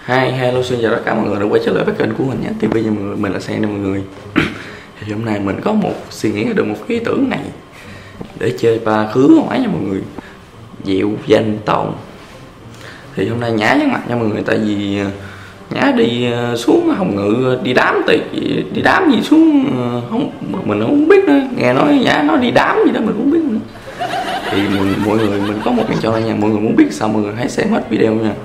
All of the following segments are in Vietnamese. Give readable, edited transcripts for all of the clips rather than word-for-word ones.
Hello, xin chào tất cả mọi người đã quay trở lại với kênh của mình nhé. Thì bây giờ mình là Sen đây mọi người. Thì hôm nay mình có một suy nghĩ được một ý tưởng này để chơi ba khứa hỏi nha mọi người. Diệu danh Tồn. Thì hôm nay Nhã vắng mặt nha mọi người, tại vì Nhã đi xuống Hồng Ngự đi đám đi đám gì xuống không mình không biết nữa. Nghe nói Nhã nói đi đám gì đó mình cũng biết nữa. Thì mọi người mình có một cái trò này nha, mọi người muốn biết sao mọi người hãy xem hết video nha.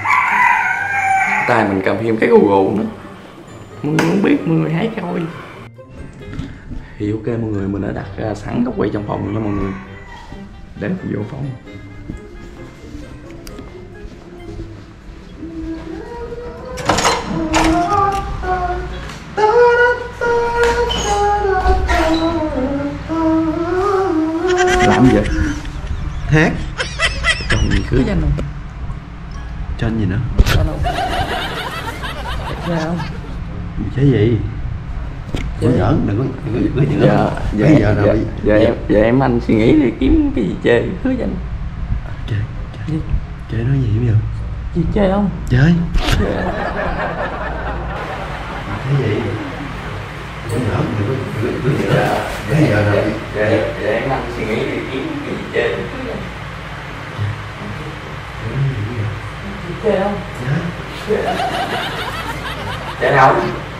Tai mình cầm thêm cái Google nữa, mọi người muốn biết mọi người hãy coi. Thì ok mọi người, mình đã đặt sẵn góc quay trong phòng cho mọi người để vô phòng. Làm gì vậy? Hát. Còn gì cứ danh không? Cho anh gì nữa? Ra không? Cái gì? Đừng có giỡn, Giờ em anh suy nghĩ để kiếm cái gì chơi hứa danh. Chơi nói gì bây giờ? Gì chơi không? Chơi. Cái gì? Đừng giỡn, đừng có giỡn. Cái giờ rồi? Giờ em anh suy nghĩ để kiếm cái gì chơi hứa danh. Gì chơi không? Chơi đâu?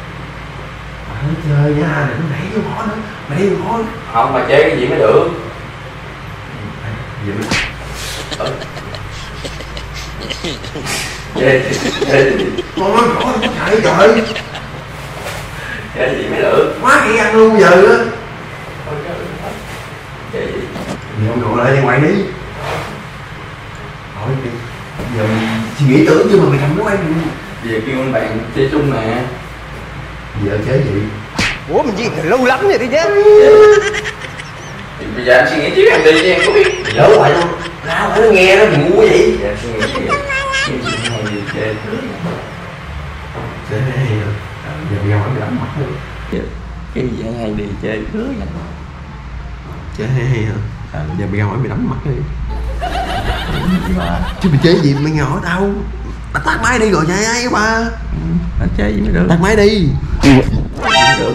Chơi nha, đừng nãy vô khó nữa. Mày đi vô khó. Không mà chơi cái gì mới được. Gì mới Chơi con nói rõ nó chạy trời. chơi gì mới được. Má kỹ ăn luôn giờ á. Chơi gì? Nhiều đồ lại ngoài đi. Thôi đi. Giờ mình suy nghĩ tưởng chứ mà mày cầm nó ăn. Giờ kêu anh bạn chơi chung nè. Giờ chơi gì? Ủa mình gì lâu lắm rồi đi chứ. Thì bây giờ anh suy nghĩ trước em đi chứ em có biết. Lỡ hoài luôn. Nào phải nó nghe nó bị ngu vậy. Giờ anh suy nghĩ trước. Cái gì hay gì chơi thứ. Chơi hay rồi. Giờ bây giờ hỏi mày đánh mặt luôn. Cái gì hay đi chơi thứ vậy. Chơi hay hả? Giờ bây giờ hỏi mày đánh mặt đi. Chứ mày chơi gì mày nghe hỏi tao. Tao tắt máy đi rồi chơi ai ba. Anh chơi gì mới được. Tắt máy đi. Được.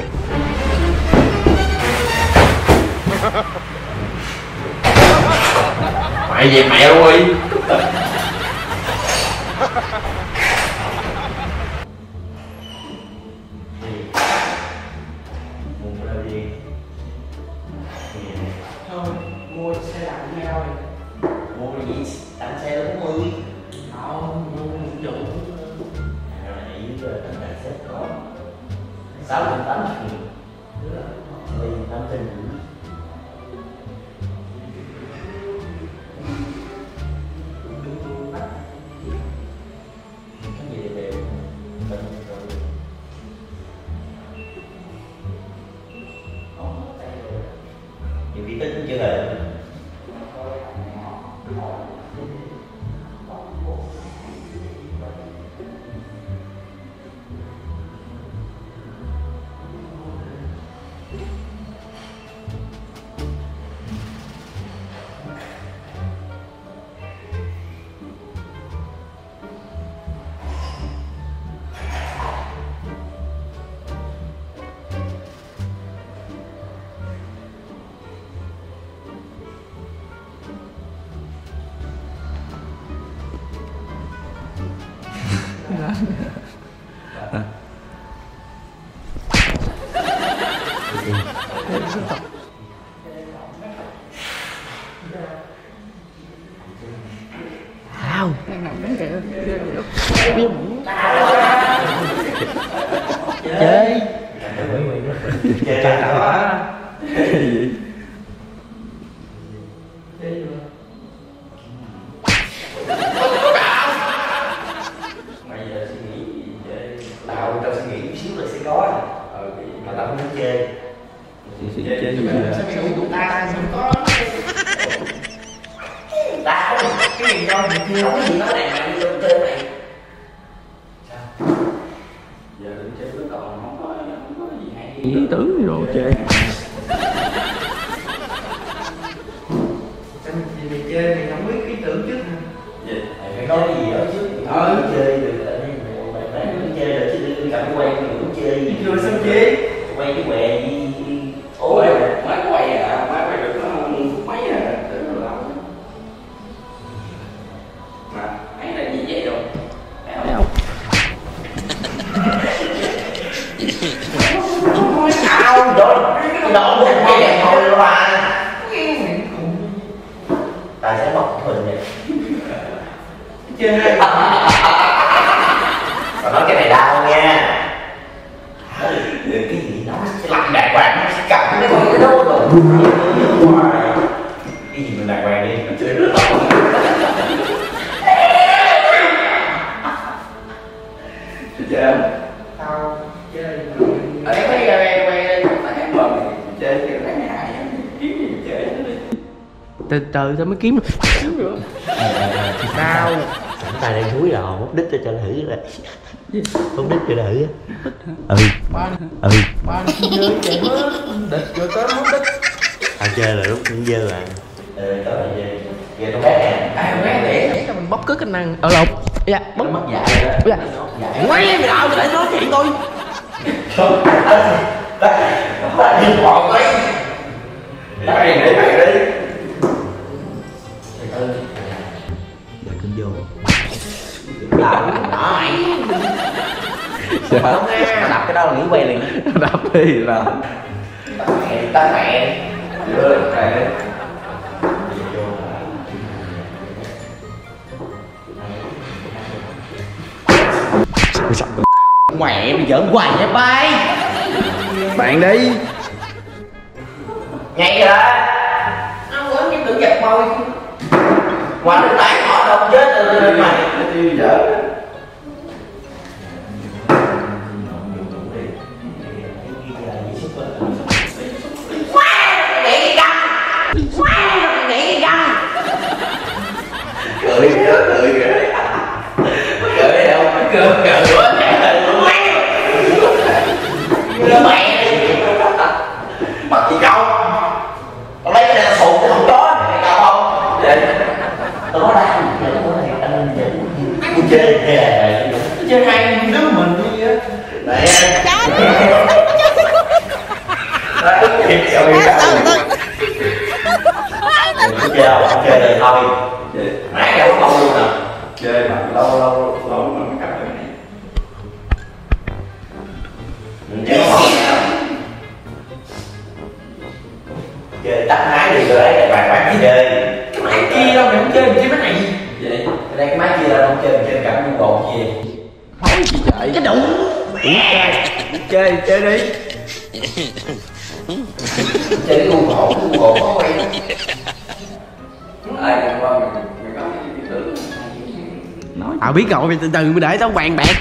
Mày về mẹ ơi. Thôi mua xe đạp nghe thôi. Mua gì? Tặng xe 40. Không, mua một vụ. Này với tặng tài xế có 680 triệu. Đi 500 triệu. Nhiều khi tính chưa hề. Sao? Chơi. Chơi đó. Gì? Bây giờ suy nghĩ chơi. Tao suy nghĩ chút xíu là sẽ có nè. Mà tao không muốn chơi. Chơi gì vậy? Sao mày nghĩ tụi ta sao có. Tao cái gì đâu thì nói gì nói này mày đi chơi này. Giờ định chơi với còn không có gì hay. Ý tưởng đồ chơi. Sao mày chơi mày không biết ý tưởng trước hả? Gì? Phải có cái gì đó trước. Chơi được cầm cái que cũng chơi. Chưa sao chi? Quay cái què gì? Ôi, má quay à, má quay được nó mấy à, từ lâu. Mà ấy là gì vậy rồi? Thấy không? Ao rồi, cái đó một cái đèn thôi mà. Ta sẽ bọc hình này. Chơi hay. Còn nói cái này đau nha. Cái gì nó sẽ làm đàng hoàng, nó sẽ cầm cái con cái đó rồi. Cái gì mình đàng hoàng đi, nó chơi rất là Chơi Tao chơi. ở đây quay thấy mờ chơi kiểu thấy hại kiếm gì chơi Từ từ tao mới kiếm được. Tao sẵn tay đang thúi rồi, múc đít cho nó thử rồi. Múc đít cho nó thử á. ba chơi chạy hết địch rồi tới mất đích. Tao chơi là lúc cũng dơ à. Tao là chơi. Giờ tao bé nè. Ai bé để cho mình bóc cất cái năng ở lột. Dạ, bóc Mất dạy đó. dạ. Quay mày đâu để nói chuyện tôi. Đi bỏ đấy. đây để mày đi Đợi con vô. Đó mày. sao Tao đập cái đó là nghỉ quay liền. đập đi là Ta mẹ. được này Mẹ mày giỡn hoài nha bay. bạn đi Ngay rồi. Nó quên cái tự giật môi. Qua nó tán họ đâu chết rồi mày. đi vợ Nghĩ răng. Nghĩ răng. cười kìa cười đâu cười quá Đưa mẹ đi. mặt gì đâu Tao lấy cái này tao sụt cái không có mày đâu không? vậy Tao nói ra cái này anh giỡn chơi kìa. Chơi hay đứa mình đi á. Đấy. Chơi đời thôi. Nãy đâu có luôn nè. chơi mà lâu mà mới cặp cái này Chơi không? Chơi tắt máy đi rồi đấy, bạn chơi. Cái máy kia đâu mày không chơi, mày chơi máy này. vậy Đây cái máy kia là không chơi, chơi cả con bột gì. nói gì vậy Cái đủ. chơi đi Chơi cái con bột có quen. ai hôm qua mày có cái tưởng nói Tao biết rồi, mày từ từ mày để tao bàn bạc.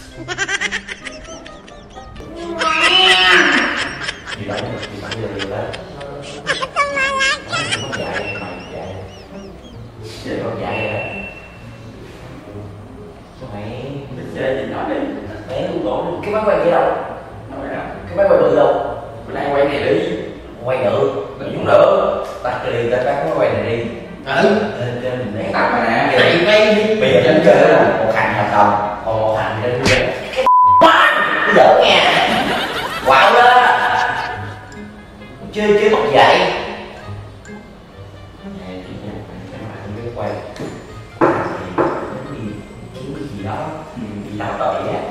Đi đâu đi đó. Chơi con dạy rồi. Mày chơi thì nói đi mẹ luôn đổ cái máy quay kia đâu? nói ra Cái máy quay bự đâu? bữa nay quay này đi Quay ngược. đừng cũng được Tắt cái đi, tắt cái máy quay này đi. Trên mình để tắt mà nè Cái này quay đi. bây giờ trên chơi là một hành hợp đồng, còn một hành trên kia cái cái giỡn nha. Quạo đó. Chơi một vậy. Cái quay đi kiếm cái gì đó đi lao tội á.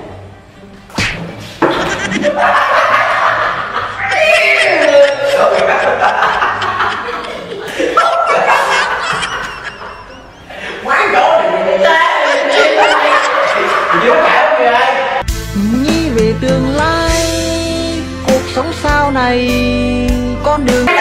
Quá chỗ này chưa phải không ơi. Nghĩ về tương lai, cuộc sống sau này, con đường rồi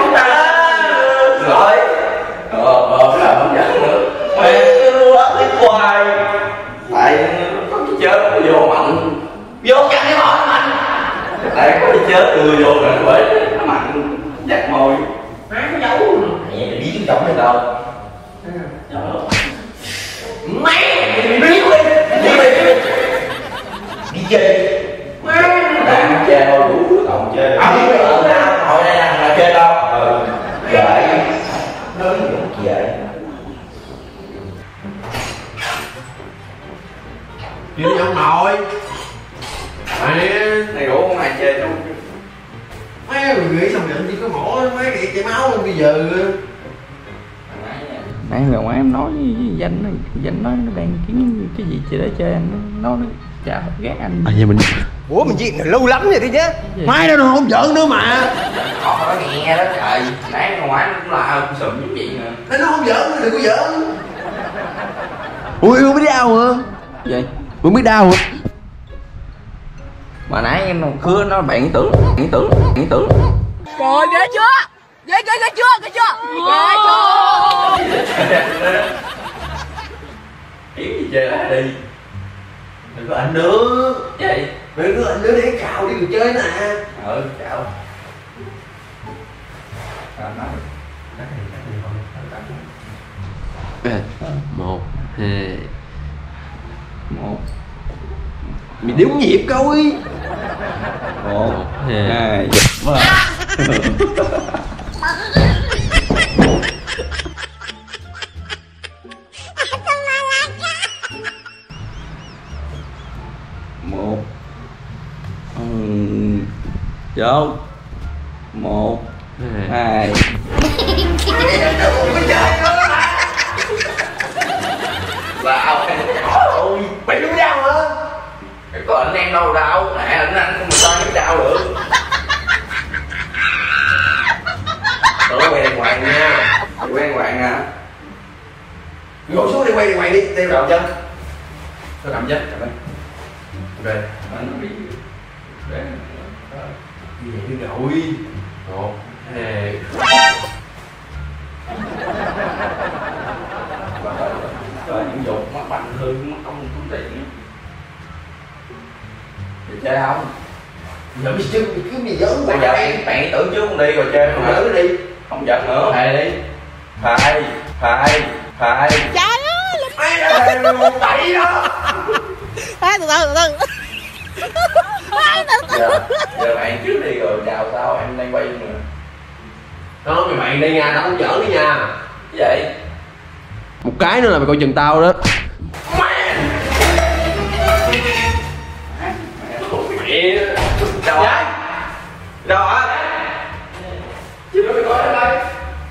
là không nhận nữa Mày cứ lót cái hoài. tại có cái chết nó vô mạnh Vô chặt cái mỏ mạnh. tại có cái chết đưa vô rồi nó bởi nó mạnh giặt môi Má nó giấu. Vậy mày biết cái giống này đâu. trời ơi Mày biết đi. Đi chơi. đang chơi thôi đủ cộng chơi Ở nào hồi đây là chơi đâu. Gợi. Nói gì vậy? Đi ông nội. Này đủ không ai chơi đâu. Mấy người nghĩ xong giận chỉ có mổ mấy cái chảy máu luôn bây giờ. Nãy giờ ngoài em nói với Danh nói nó đang kiếm cái gì để chơi anh, nó chả ghét anh. Vậy mình Ủa mình gì lâu lắm rồi đi chứ. Mai đâu nó không giận nữa mà. Nó nghe đó trời. Nãy ngoài nó cũng là sụm giống vậy nè. Nên nó không giận, đừng có giận. ui yêu mới đau hả? Vậy Vừa mới đau hả? mà nãy em khứa nó bạn tưởng. Trời ghê chưa? Ghê chưa? Ghê chưa? Kiếm gì chơi lại đi. Đừng có ảnh nữa. Vậy Đừng có ảnh nữa để cào đi người chơi nè. chào. Một, hai. Một, Mày đếm nhịp coi. một, hai. Một. Chốt. Một, hai. Wow. Ôi, mày đúng đau hả? Có anh em đâu đau. Nè anh không sao cái đau được. Tụi quay đàng hoàng nha. Quen bạn hả? Ngồi xuống đi, quay đàng hoàng đi. Tao cầm chân. Tôi cầm chết rồi. Ok. Anh bị để Như vậy đi rồi. Một, hai. có những dục nó bành hư nó không tiện. Thì chơi không? Giờ mày chứ cứ mày giỡn Bây hoài giờ đi. bạn tưởng trước con đi rồi chơi Không mà. giỡn đi. Không giận nữa. Thề đi. Phải. Ai đã thề một tẩy đó. Từ từ. Giờ bạn trước đi rồi chào sao em đang quay nữa. Đó mày bạn đi nha, tao không giỡn đi nha. Vậy Một cái nữa là mày coi chừng tao đó. Mẹ. đâu á? Đâu á? Chứ nó mày coi ở đây.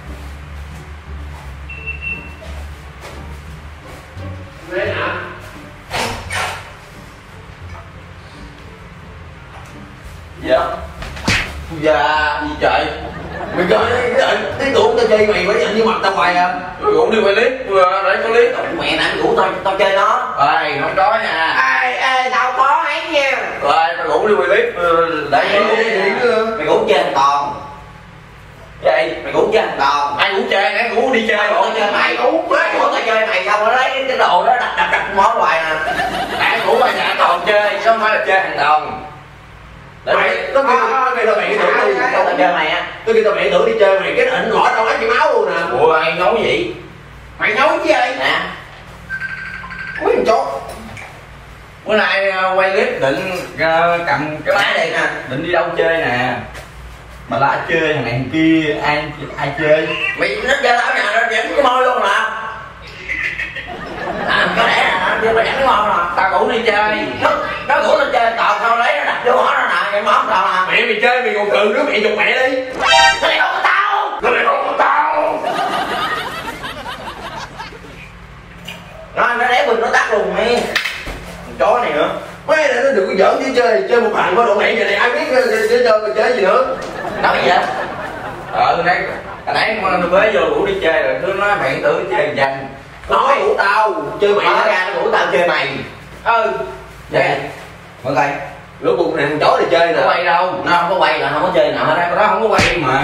Mẹ hả? Dạ. Dạ gì trời? Mày coi cái tụi tao chơi mày phải nhận như mặt tao hoài à. Mày cũng đi quay clip để có clip. Mẹ nãy rủ tao chơi nó. Rồi không có nha. Ê tao có ấy nha. Rồi tao cũng đi quay clip để Mày rủ chơi thằng Toàn. vậy. Mày rủ chơi thằng Toàn. Ai cũng chơi, ai cũng đi chơi. Tao chơi mày. Tao chơi mày xong rồi lấy cái đồ đó đập món hoài nè. Ai cũng qua nhà Toàn chơi chứ không phải là chơi thằng Toàn. Mày nó kêu tao mẹ tưởng đi. Tao chơi mày á. Tôi kêu tao mẹ tưởng đi chơi mày cái ảnh ngõ đâu hết cái máu luôn nè. Ủa ai nói gì? Mày nấu chứ ai? Nè. Mấy thằng chó. Bữa nay quay clip định cầm cái máy đây nè, định đi đâu chơi nè. Mà la chơi thằng này thằng kia ai chơi? Mày nó chơi tao nhà nó dẫn cái môi luôn mà. Có lẽ là nó dẫn cái môi mà. Tao cũng đi chơi. Nó rủ tao chơi Toàn sao lấy nó đặt vô mỏ nó nè, cái món tao nè. Mẹ mày chơi mày còn cừ đứa mẹ giục mẹ đi. Nó lại không có tao. Nó mày không có tao. Nó đéo bình nó tắt luôn mày. Con chó này nữa. Mấy này nó đừng có giỡn chứ chơi một thằng có độ mẹ giờ này ai biết chơi gì nữa. Đâu vậy? Nãy mà nó mới vô rủ đi chơi rồi cứ nói bạn tưởng chơi dành. Nói rủ tao chơi mày Mở đó. ra nó rủ tao chơi mày. Vậy. Mọi người. Rửa bụng này thằng chó này chơi nè. Có quay đâu. Nó không có quay là không có chơi nào hết á. Nó không có quay mà.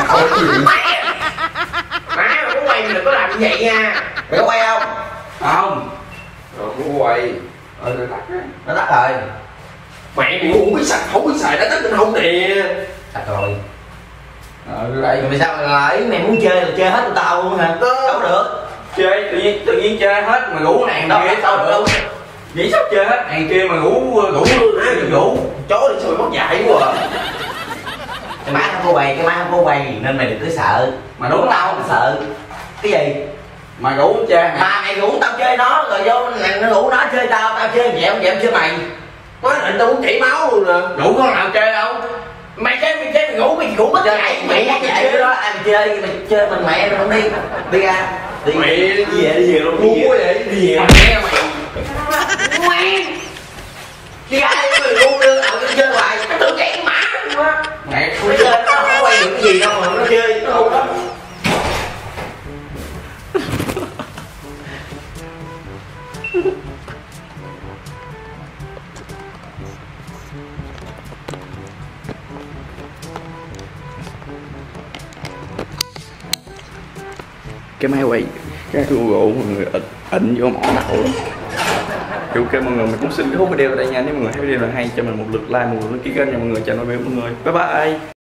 Má mày có quay mày đừng có làm như vậy nha. Mày có quay không? Không. Rồi cũng quay. Nó tắt rồi. Mẹ mày cũng biết xài không biết xài đã tắt lên không nè. Tắt rồi. Đây Mày sao là ý mày muốn chơi là chơi hết tụi tao luôn hả? Đâu được. chơi tự nhiên chơi hết mà ngủ nàng Đâu kia đâu sao đâu. được? Vậy sao chơi hết nàng kia mà ngủ Ai được ngủ. Chó đi xui mất dạy quá à. Cái má không có quay, cái má không có quay nên mày đừng có sợ. Mà đúng tao không sợ. Cái gì? mà ngủ chơi hả? Mà mày rủ tao chơi nó rồi vô mày nó rủ nó chơi tao, tao chơi vậy không chơi mày. Nói định tao muốn chảy máu luôn nè. Ngủ con nào chơi đâu. Mày ngủ mày mất dậy. Mày nhắc vậy cái đó ai mày chơi mình mẹ rồi không đi. Đi ra. Đi về luôn. Ngu quá vậy. Đi về. Mẹ mày. Ngoan. Đi ra đi mày ngu đưa nào đi chơi hoài. Nó tự chạy mã luôn á. Mẹ Bây giờ nó không quay được cái gì đâu mà nó chơi nó ngu lắm. Cái máy quay cái Google mọi người ịnh vô mỏ đầu luôn. Ok mọi người, mình cũng xin kết thúc video ở đây nha. Nếu mọi người thấy video này hay cho mình một lượt like, một lượt đăng ký kênh nha mọi người. Chào mọi người, bye bye.